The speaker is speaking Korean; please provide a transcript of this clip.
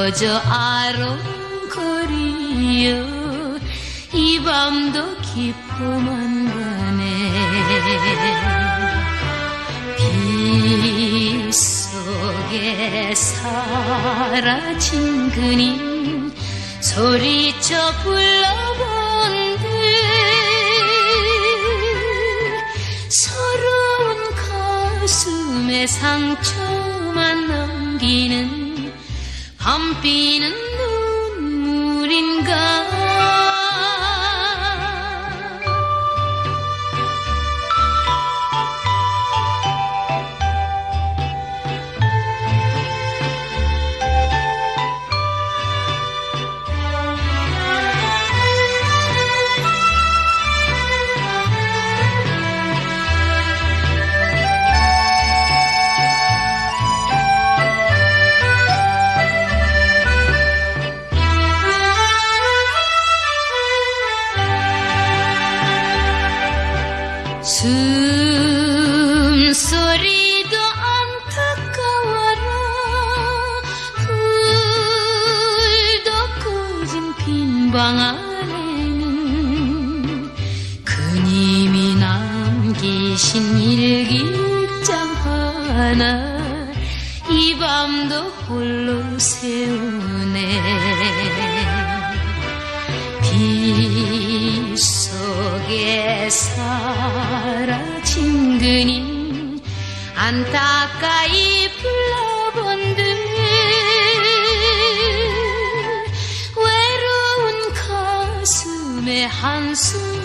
그저 아롱거리여 이 밤도 깊어만 가네. 빗 속에 사라진 그님 소리쳐 불러본들 서러운 가슴에 상처만 남기는 밤비는 눈물인가. 숨소리도 안타까워라. 불도 꺼진 빈 방 안에는 그님이 남기신 일기장 하나 이 밤도 홀로 세우네. 빗 속에 사라진 그님 안타까이 불러본들 외로운 가슴에 한숨